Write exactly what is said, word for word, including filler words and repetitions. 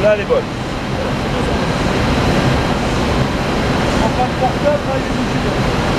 Celle-là, elle est bonne. En fin de portable, là, il est dessus.